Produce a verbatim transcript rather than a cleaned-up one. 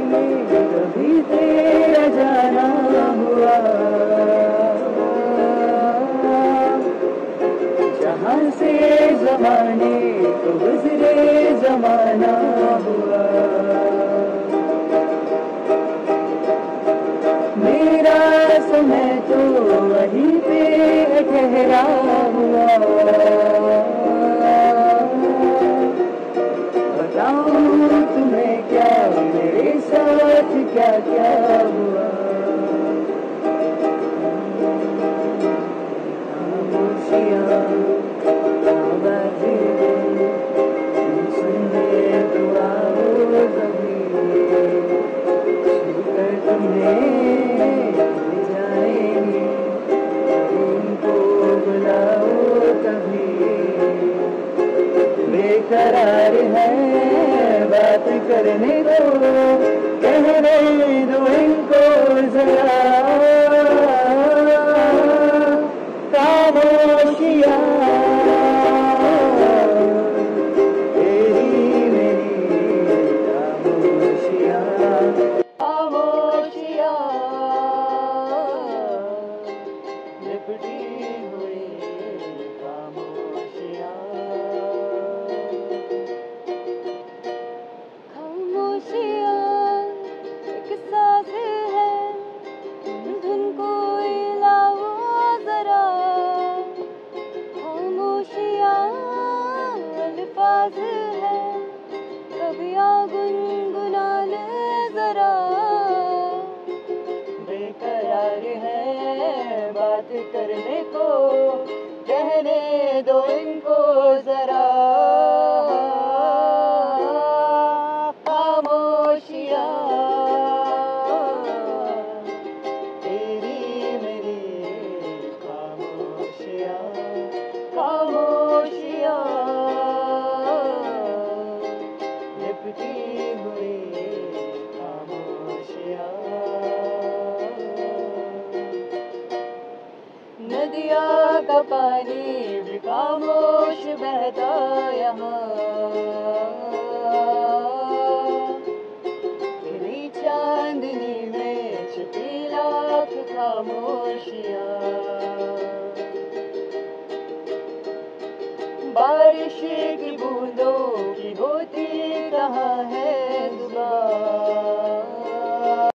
में कभी तेरा जाना हुआ, जहाँ से ज़माने को गुज़रे ज़माना हुआ। मेरा समय तो वहीं पे ठहरा हुआ, बताऊं तुम्हें क्या मेरे साथ क्या क्या हुआ। खामोशियाँ आवाज़ें सुनने तो आओ कभी, सुनकर तुम्हें ले जाएंगे, उनको बुलाओ कभी। बेकरार है बात करने को, कहने दो इनको जरा। खामोशियाँ तेरी मेरी खामोशियाँ, खामोशियाँ लिपटी हुई खामोशियाँ। एक साज है धुन को लाओ जरा, खामोशियाँ अल्फाज है कभी आ गुनगुना ले जरा। बेकरार है बात करने को, कहने दो इनको जरा। खामोशियाँ तेरी मेरी खामोशियाँ, खामोशियाँ लिपटी हुई खामोशियाँ। नदिया का पानी भी खामोश बहता यहाँ, तेरी चांदनी में छिपी लाख खामोशियाँ। बारिश की बूंदों